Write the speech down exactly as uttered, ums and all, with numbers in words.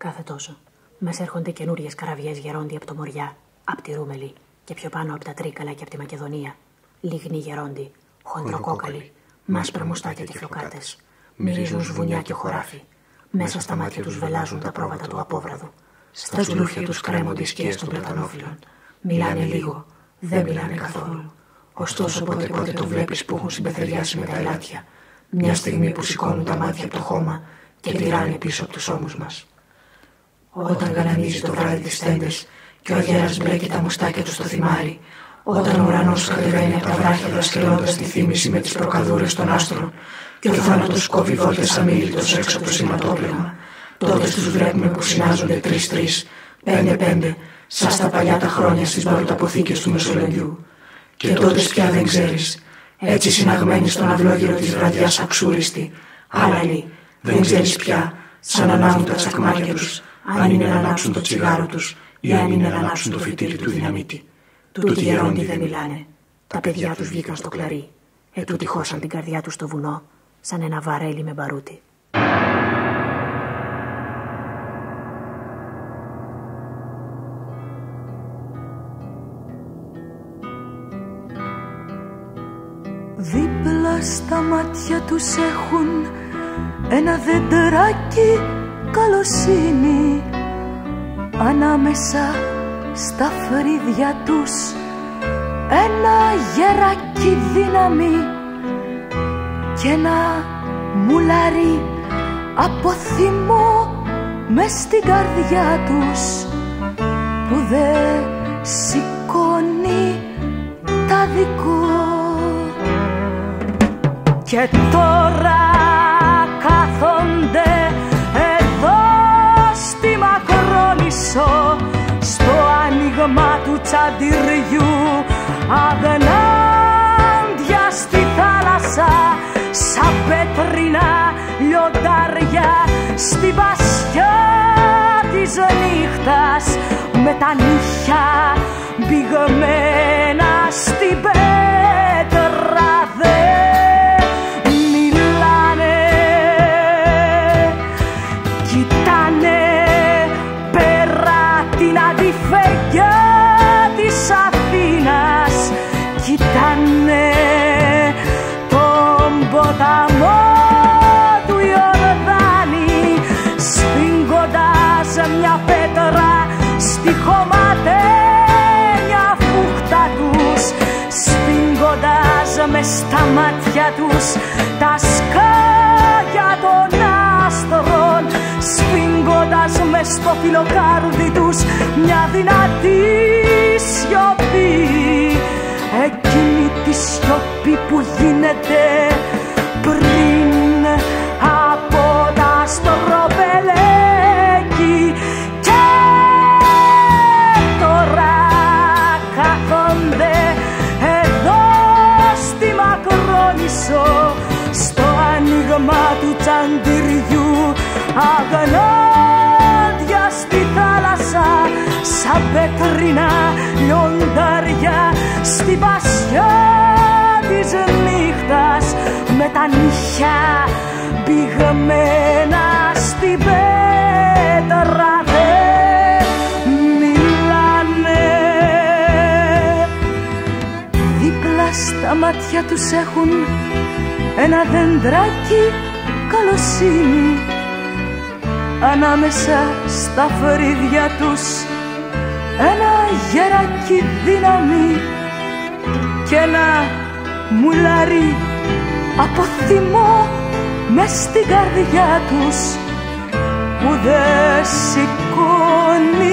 Κάθε τόσο, μέσα έρχονται καινούριες καραβιές γερόντι από το Μοριά, από τη Ρούμελη και πιο πάνω από τα Τρίκαλα και από τη Μακεδονία. Λίγνοι γερόντι, χοντροκόκαλοι, μάσπρα μουστάκια και φλοκάτες. Μυρίζουν σβουνιά και χωράφι. Μέσα στα μάτια τους βελάζουν τα πρόβατα του απόβραδου. Στα σλούφια τους κρέμονται οι σκιές των πλατανόφυλλων. Μιλάνε λίγο, δεν μιλάνε καθόλου. Ωστόσο πότε πότε το βλέπεις που έχουν συμπεθεριάσει με τα ελάτια. Μια στιγμή που σηκώνουν τα μάτια από το χώμα και πειράνε πίσω από τους ώμους μας. Όταν γαλανίζει το βράδυ τις τέντες και ο αγέρας μπλέκει τα μουστάκια του στο θυμάρι, όταν ο ουρανός κατεβαίνει από τα βράχια δρασκελώντας τη θύμηση με τις προκαδούρες των άστρων και ο θάνατος κόβει βόλτες αμήλυτος έξω από το σηματόπλεγμα, τότε τους βλέπουμε που συνάζονται τρεις-τρεις, πέντε-πέντε, σαν στα παλιά τα χρόνια στις μπαροταποθήκες του Μεσολογγιού. Και τότε πια δεν ξέρεις, έτσι συναγμένοι στον αυλόγυρο της βραδιάς αξούριστη, άλλαλοι, δεν ξέρεις πια, σαν να ανάβουν τα τσακμάκια τους, αν είναι να ανάψουν το τσιγάρο τους ή αν είναι να ανάψουν το φυτίλι του δυναμίτη. Τούτοι γερόντοι δεν μιλάνε. Τα παιδιά τους βγήκαν στο κλαρί. Ετούτοι χώσαν την καρδιά τους στο βουνό, σαν ένα βαρέλι με μπαρούτι. Δίπλα στα μάτια τους έχουν ένα δεντράκι καλοσύνη. Ανάμεσα στα φρύδια τους ένα γεράκι δύναμη και ένα μουλάρι από θυμό μες στην καρδιά τους που δεν σηκώνει τα δικό. Και τώρα κάθονται εδώ στη Μακρόνισσο, στο άνοιγμα του τσαντιριού, αγνάντια στη θάλασσα, σαν πέτρινα λιοντάρια στη βασιά της νύχτας, με τα νύχια μπηγμένα στην πέτρα. Φεγγιά της Αθήνας, κοιτάνε τον ποταμό του Ιορδάνη, σφίγγοντας μια πέτρα στη χωματένια φούχτα τους, σφίγγοντας μες στα μάτια τους τα σκάγια των άστρων, σφίγγοντας μες στο φιλοκάρδι τους μια δυνατή σιωπή, εκείνη τη σιωπή που γίνεται πριν από τα αστροπελέκη. Και τώρα κάθονται εδώ στη Μακρόνισσο, στο άνοιγμα του τσαντιριού, αγνάντια στη θάλασσα, σαν πέτρινα λιοντάρια στη βασιά της νύχτας, με τα νύχια μπηγμένα στην πέτρα. Δεν μιλάνε. Δίπλα στα μάτια τους έχουν ένα δεντράκι καλοσύνη. Ανάμεσα στα φρύδια τους ένα γεράκι δύναμη και ένα μουλάρι από θυμό μες στην καρδιά τους που δεν σηκώνει